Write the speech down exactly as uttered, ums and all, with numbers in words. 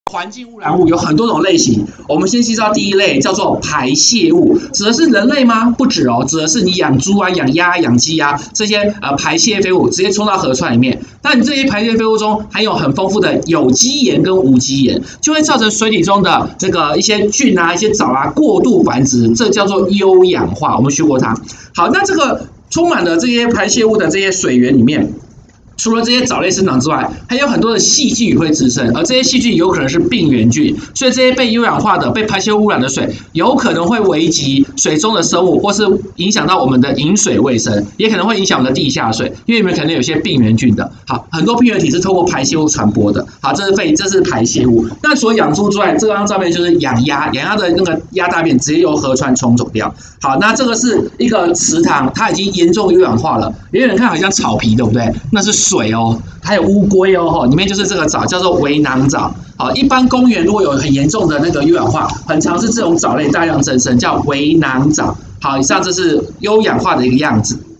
环境污染物有很多种类型，我们先介绍第一类，叫做排泄物，指的是人类吗？不止哦，指的是你养猪啊、养鸭、养鸡啊这些呃排泄废物直接冲到河川里面。那你这些排泄废物中含有很丰富的有机盐跟无机盐，就会造成水体中的这个一些菌啊、一些藻啊过度繁殖，这叫做优氧化。我们学过它。好，那这个充满了这些排泄物的这些水源里面。除了这些藻类生长之外，还有很多的细菌也会滋生，而这些细菌有可能是病原菌，所以这些被优氧化的、被排泄污染的水，有可能会危及水中的生物，或是影响到我们的饮水卫生，也可能会影响我们的地下水，因为里面可能有些病原菌的。好，很多病原体是透过排泄物传播的。好，这是肺，这是排泄物。那除了养猪之外，这张照片就是养鸭，养鸭的那个鸭大便直接由河川冲走掉。好，那这个是一个池塘，它已经严重优氧化了，有点看好像草皮，对不对？那是水哦，还有乌龟哦，里面就是这个藻，叫做围囊藻。好，一般公园如果有很严重的那个优氧化，很常是这种藻类大量增生，叫围囊藻。好，以上这是优氧化的一个样子。